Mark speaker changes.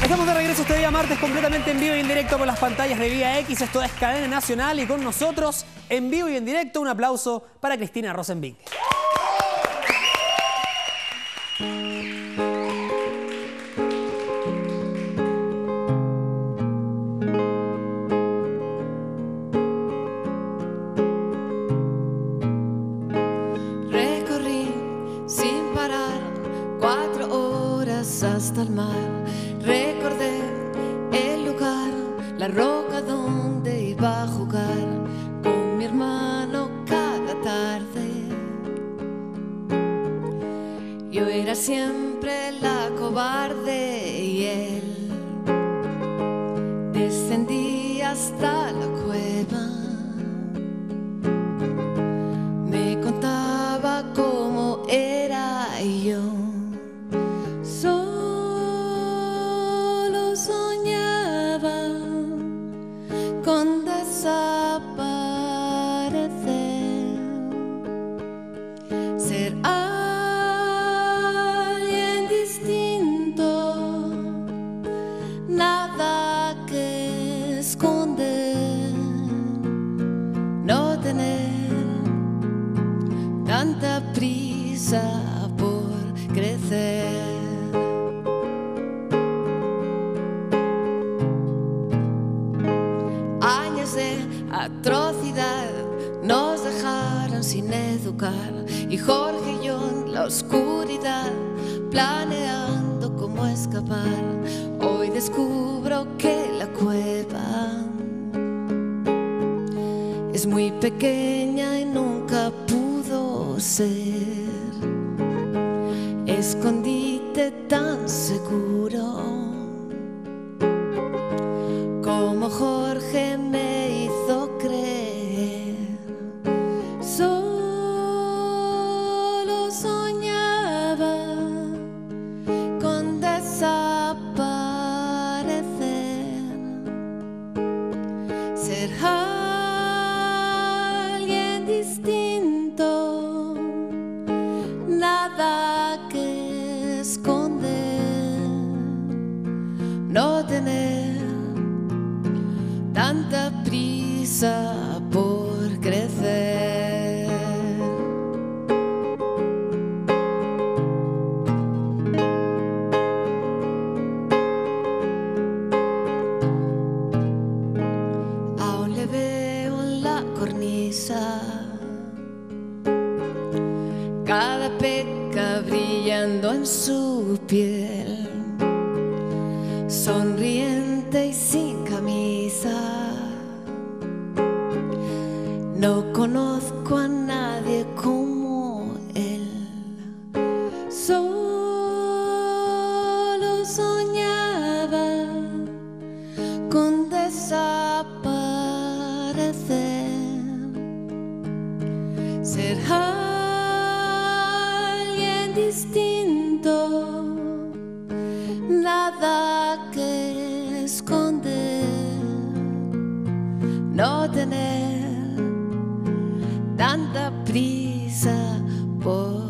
Speaker 1: Estamos de regreso este día martes completamente en vivo y en directo por las pantallas de Vía X. Esto es Cadena Nacional y con nosotros en vivo y en directo un aplauso para Cristina Rosenvinge.
Speaker 2: Recorrí sin parar 4 horas hasta el mar. Recordé el lugar, la roca donde iba a jugar con mi hermano cada tarde. Yo era siempre la cobarde y él descendía hasta la cueva. Me contaba cómo era y yo solo soñaba con desaparecer, ser alguien distinto, nada que esconder, no tener tanta prisa por crecer. Años de atrocidad nos dejaron sin educar y Jorge y yo en la oscuridad planeando cómo escapar. Hoy descubro que la cueva es muy pequeña y nunca pudo ser escondite tan seguro como Jorge me hizo creer. Solo soñaba con desaparecer, ser alguien distinto, nada que esconder, no tener tanta prisa por crecer. Aún le veo en la cornisa cada peca brillando en su piel, sonriente y sin camisa. No conozco a nadie como él. Solo soñaba con desaparecer, ser alguien distinto, nada que esconder, no tener tanta prisa por